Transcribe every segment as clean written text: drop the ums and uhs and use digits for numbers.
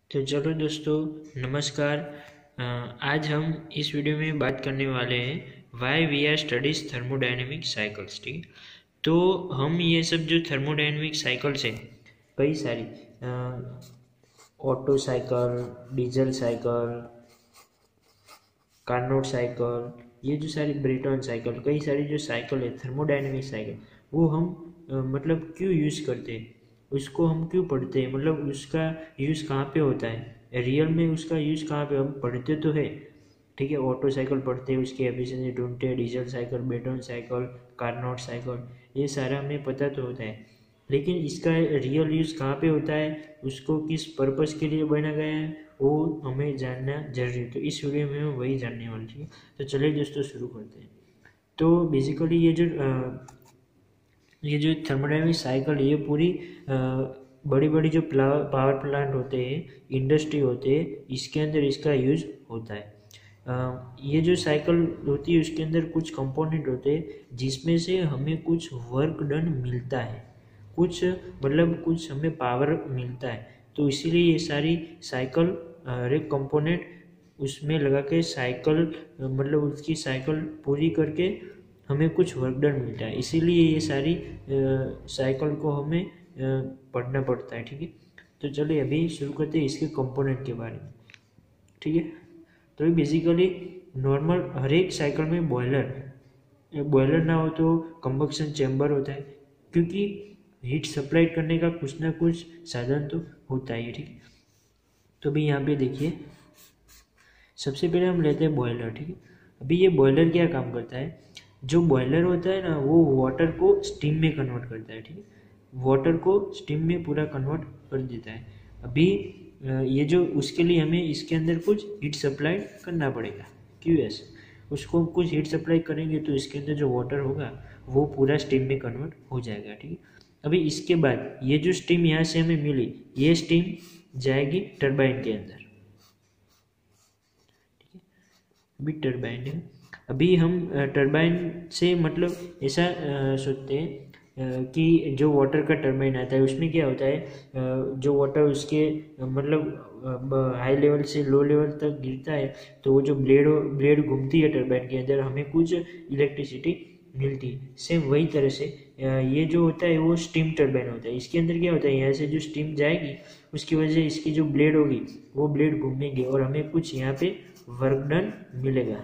तो चलो दोस्तों, नमस्कार। आज हम इस वीडियो में बात करने वाले हैं why we are studies thermodynamic cycles. ठीक, तो हम ये सब जो थर्मोडायनेमिक साइकिल्स हैं, कई सारी Otto cycle, diesel cycle, Carnot cycle, ये जो सारी ब्रेटन साइकिल, कई सारी जो साइकिल है थर्मोडायनेमिक साइकिल, वो हम मतलब क्यों यूज़ करते हैं, उसको हम क्यों पढ़ते हैं, मतलब उसका यूज़ कहाँ पे होता है, रियल में उसका यूज़ कहाँ पे हम पढ़ते तो है। ठीक है, ऑटो साइकिल पढ़ते हैं, उसकी एफिशिएंसी ढूंढते हैं, diesel cycle, Brayton cycle, Carnot cycle, ये सारा हमें पता तो होता है, लेकिन इसका रियल यूज़ कहाँ पे होता है, उसको किस पर्पस के लिए बनाया गया है, वो हमें जानना जरूरी है। तो इस वीडियो में हम वही जानने वाले हैं। तो चलिए दोस्तों, शुरू करते हैं। तो बेसिकली ये जो थर्मोडायनेमिक साइकिल, ये पूरी बड़ी बड़ी जो पावर प्लांट होते हैं, इंडस्ट्री होते हैं, इसके अंदर इसका यूज होता है। ये जो साइकिल होती है, उसके अंदर कुछ कंपोनेंट होते हैं जिसमें से हमें कुछ वर्क डन मिलता है, कुछ मतलब कुछ हमें पावर मिलता है। तो इसीलिए ये सारी साइकिल, हर एक कंपोनेंट उसमें लगा के साइकिल, मतलब उसकी साइकिल पूरी करके हमें कुछ वर्क डन मिलता है। इसीलिए ये सारी साइकिल को हमें पढ़ना पड़ता है। ठीक है, तो चलिए अभी शुरू करते हैं इसके कंपोनेंट के बारे में। ठीक है, तो बेसिकली नॉर्मल हर एक साइकिल में बॉयलर ना हो तो कंबक्शन चैम्बर होता है, क्योंकि हीट सप्लाई करने का कुछ ना कुछ साधन तो होता ही है। ठीक है, तो अभी यहाँ पे देखिए, सबसे पहले हम लेते हैं बॉयलर। ठीक है, अभी ये बॉयलर क्या काम करता है, जो बॉयलर होता है ना, वो वाटर को स्टीम में कन्वर्ट करता है। ठीक है, वाटर को स्टीम में पूरा कन्वर्ट कर देता है। अभी ये जो उसके लिए हमें इसके अंदर कुछ हीट सप्लाई करना पड़ेगा, क्यों ऐसे, उसको कुछ हीट सप्लाई करेंगे तो इसके अंदर जो वाटर होगा वो पूरा स्टीम में कन्वर्ट हो जाएगा। ठीक है, अभी इसके बाद ये जो स्टीम यहाँ से हमें मिली, ये स्टीम जाएगी टरबाइन के अंदर। अभी टरबाइन है, अभी हम टरबाइन से मतलब ऐसा सोचते हैं कि जो वाटर का टरबाइन आता है, उसमें क्या होता है, जो वाटर उसके मतलब हाई लेवल से लो लेवल तक गिरता है, तो वो जो ब्लेड घूमती है टरबाइन के अंदर, हमें कुछ इलेक्ट्रिसिटी मिलती है। सेम वही तरह से ये जो होता है वो स्टीम टरबाइन होता है। इसके अंदर क्या होता है, यहाँ से जो स्टीम जाएगी, उसकी वजह से इसकी जो ब्लेड होगी वो ब्लेड घूमेंगे और हमें कुछ यहाँ पे वर्क डन मिलेगा,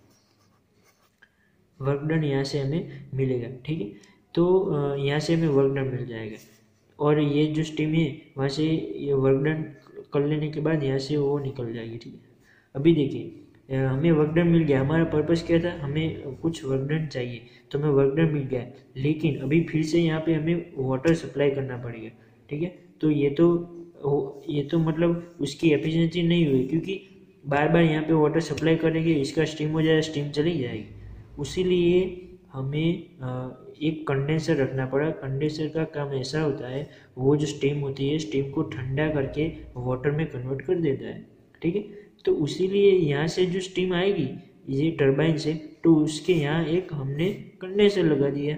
वर्क डन यहाँ से हमें मिलेगा। ठीक है, तो यहाँ से हमें वर्क डन मिल जाएगा, और ये जो स्टीम है वहाँ से ये वर्क डन कर लेने के बाद यहाँ से वो निकल जाएगी। ठीक है, अभी देखिए, हमें वर्क डन मिल गया, हमारा पर्पस क्या था, हमें कुछ वर्क डन चाहिए, तो हमें वर्क डन मिल गया, लेकिन अभी फिर से यहाँ पे हमें वाटर सप्लाई करना पड़ेगा। ठीक है, तो ये तो मतलब उसकी एफिशिएंसी नहीं हुई, क्योंकि बार बार यहाँ पे वाटर सप्लाई करेंगे, इसका स्टीम हो जाएगा, स्टीम चली जाएगी। उसीलिए हमें एक कंडेंसर रखना पड़ा। कंडेंसर का काम ऐसा होता है, वो जो स्टीम होती है, स्टीम को ठंडा करके वाटर में कन्वर्ट कर देता है। ठीक है, तो उसीलिए यहाँ से जो स्टीम आएगी ये टरबाइन से, तो उसके यहाँ एक हमने कंडेंसर लगा दिया,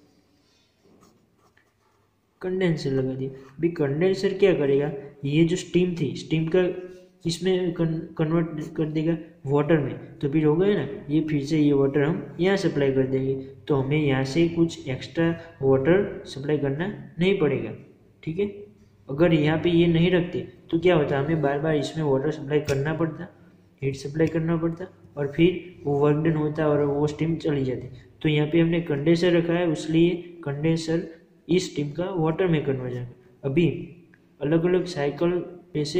कंडेंसर लगा दिया। अभी कंडेंसर क्या करेगा, ये जो स्टीम थी, स्टीम का किसमें कन्वर्ट कर देगा, वाटर में। तो फिर हो गया ना, ये फिर से ये वाटर हम यहाँ सप्लाई कर देंगे, तो हमें यहाँ से कुछ एक्स्ट्रा वाटर सप्लाई करना नहीं पड़ेगा। ठीक है, अगर यहाँ पे ये नहीं रखते तो क्या होता, हमें बार बार इसमें वाटर सप्लाई करना पड़ता, हीट सप्लाई करना पड़ता, और फिर वो वर्क डन होता और वो स्टीम चली जाती। तो यहाँ पे हमने कंडेंसर रखा है, इसलिए कंडेंसर इस स्टीम का वाटर में कन्वर्जन। अभी अलग अलग साइकिल पे से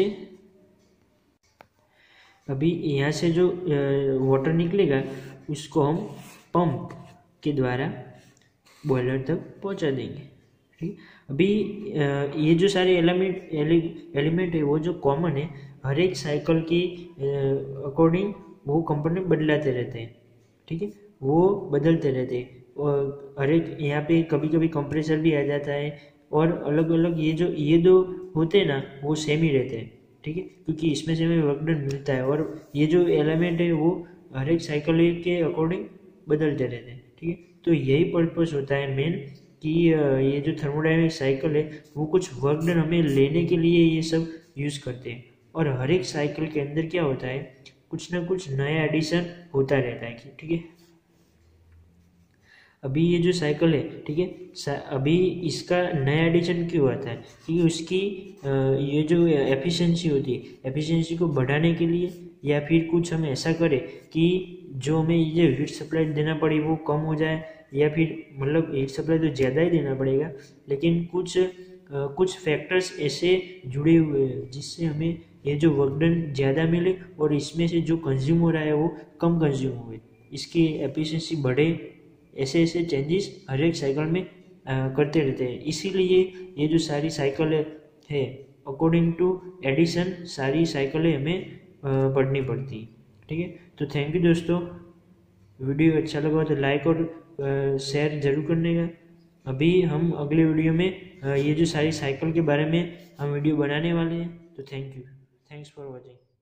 अभी यहाँ से जो वाटर निकलेगा उसको हम पंप के द्वारा बॉयलर तक पहुँचा देंगे। ठीक, अभी ये जो सारे एलिमेंट है वो जो कॉमन है, हर एक साइकिल की अकॉर्डिंग वो कंपोनेंट बदलाते रहते हैं। ठीक है, वो बदलते रहते हैं, और हर एक यहाँ पे कभी कभी कंप्रेसर भी आ जाता है, और अलग अलग ये दो होते हैं ना, वो सेम ही रहते हैं। ठीक है, क्योंकि इसमें से हमें वर्क डन मिलता है, और ये जो एलिमेंट है वो हर एक साइकिल के अकॉर्डिंग बदलते रहते हैं। ठीक है, तो यही पर्पस होता है मेन, कि ये जो थर्मोडायनेमिक साइकिल है वो कुछ वर्क डन हमें लेने के लिए ये सब यूज़ करते हैं, और हर एक साइकिल के अंदर क्या होता है, कुछ ना कुछ नया एडिशन होता रहता है। ठीक है, अभी ये जो साइकिल है, ठीक है, अभी इसका नया एडिशन क्यों आता है, क्योंकि उसकी ये जो एफिशिएंसी होती है, एफिशिएंसी को बढ़ाने के लिए, या फिर कुछ हम ऐसा करें कि जो हमें ये हीट सप्लाई देना पड़े वो कम हो जाए, या फिर मतलब हीट सप्लाई तो ज़्यादा ही देना पड़ेगा, लेकिन कुछ फैक्टर्स ऐसे जुड़े हुए हैं जिससे हमें ये जो वर्क डन ज़्यादा मिले और इसमें से जो कंज्यूम हो रहा है वो कम कंज्यूम हुए, इसकी एफिशिएंसी बढ़े। ऐसे ऐसे चेंजेस हर एक साइकिल में करते रहते हैं। इसीलिए ये जो सारी साइकिल है अकॉर्डिंग टू एडिशन सारी साइकिलें हमें पढ़नी पड़ती है। ठीक है, तो थैंक यू दोस्तों, वीडियो अच्छा लगा तो लाइक और शेयर जरूर करने का। अभी हम अगले वीडियो में ये जो सारी साइकिल के बारे में हम वीडियो बनाने वाले हैं। तो thank you, thanks for watching.